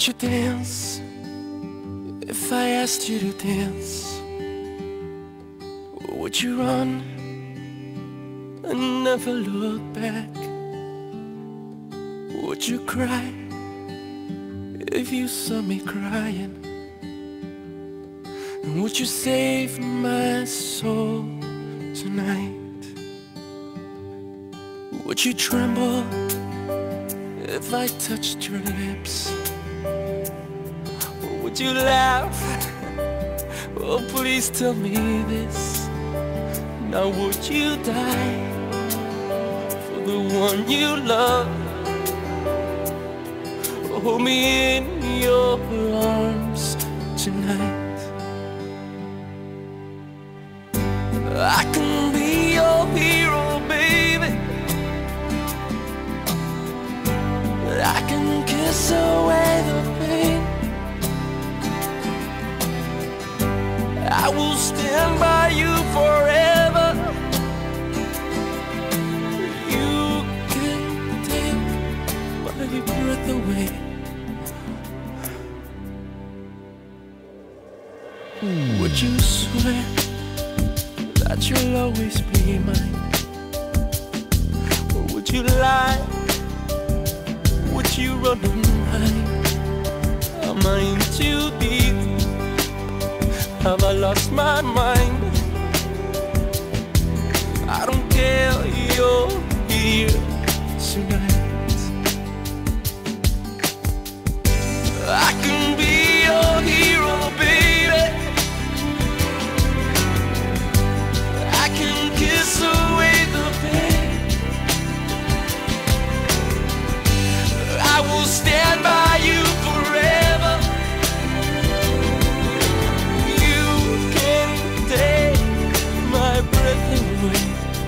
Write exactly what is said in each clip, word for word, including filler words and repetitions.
Would you dance if I asked you to dance? Or would you run and never look back? Would you cry if you saw me crying? And would you save my soul tonight? Would you tremble if I touched your lips? Or would you laugh? Oh, please tell me this. Now would you die for the one you love? Hold me in your arms tonight. I can be your hero, baby. I can kiss away the pain. I will stand by you forever. You can take my breath away. Would you swear that you'll always be mine? Or would you lie? Would you run and hide? Am I in too deep? Have I lost my mind? I don't care, you're here tonight. I can be your hero, baby. I can kiss away the pain. I will stand by you forever. You can take my breath away.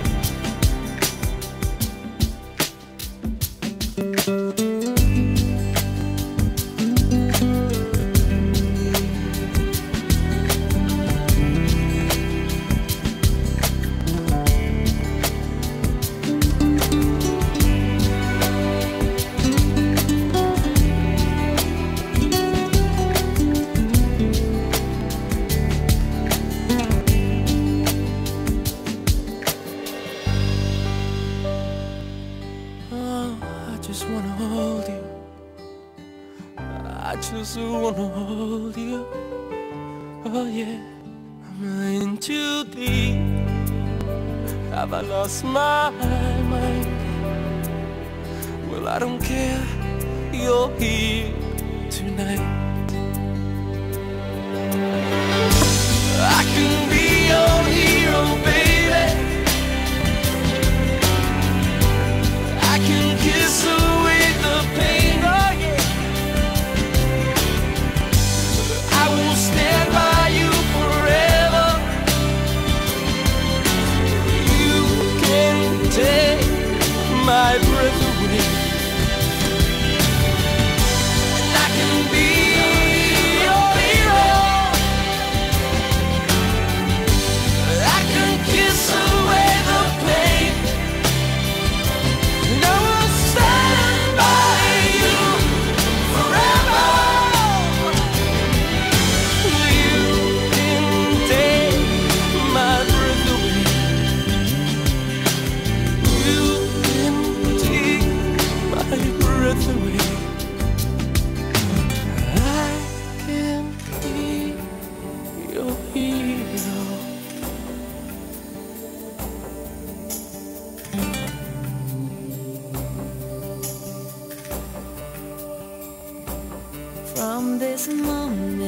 I just wanna hold you. I just wanna hold you. Oh yeah. Am I in too deep? Have I lost my mind? Well, I don't care. You're here tonight. I can be your hero, baby. I can kiss away the pain, oh yeah. I will stand by you forever. You can take my breath away. And I can be your hero. I can kiss away the pain. And I will stand by you forever. You can take my breath away. You can take my breath away. I can be your hero. From this moment,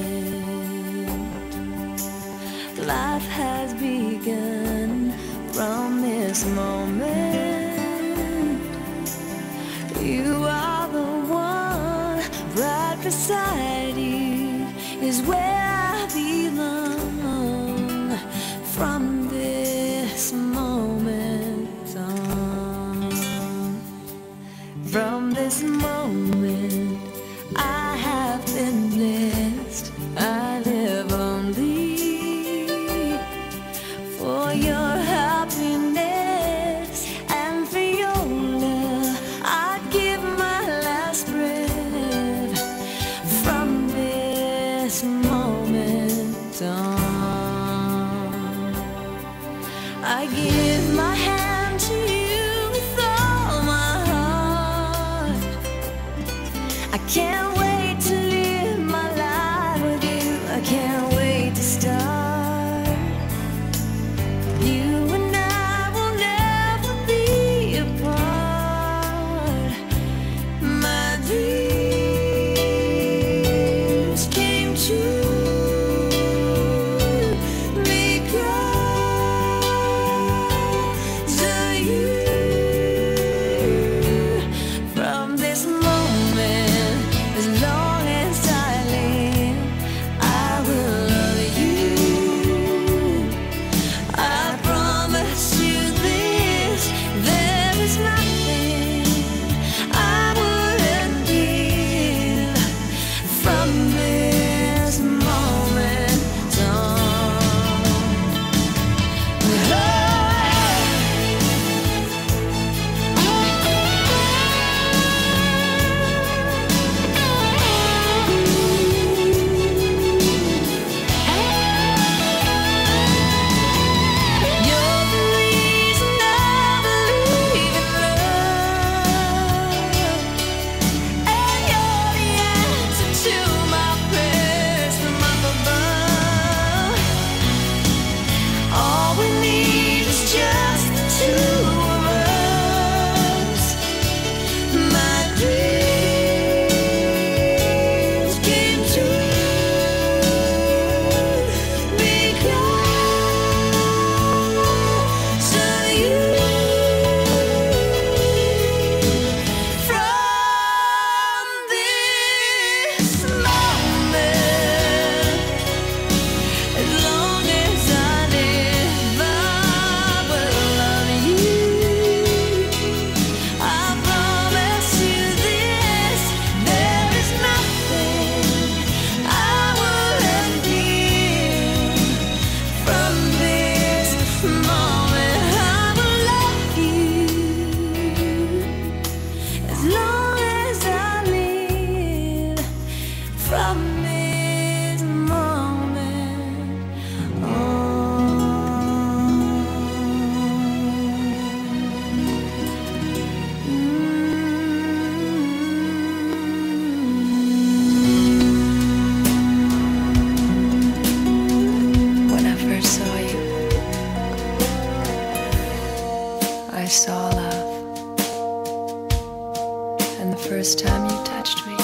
life has begun. From this moment, you are the one. Right beside you is where I belong. From this moment on, from this moment, I have been blessed. I live only for your happiness and for your love. I'd give my last breath I give my hand to you with all my heart. I can't wait to live my life with you. I can't wait to start. You and I will never be apart. My dreams came true. I saw love, and the first time you touched me,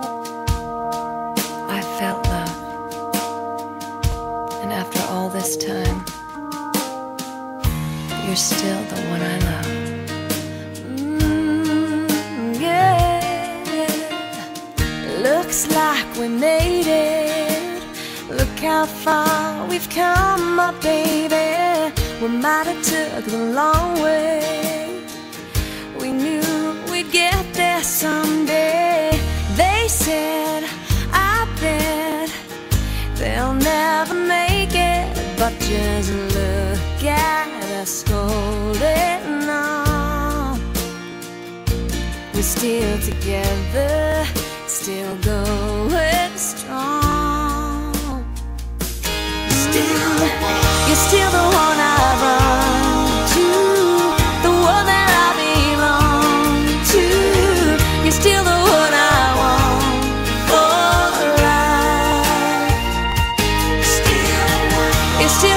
I felt love. And after all this time, you're still the one I love. Mm, yeah, looks like we made it. Look how far we've come, my baby. We might have took the long way. We knew we'd get there someday. They said, I bet they'll never make it. But just look at us holding on. We're still together, still going strong. Still, you're still the one I run to, the one that I belong to. You're still the one I want for life. Still, you're still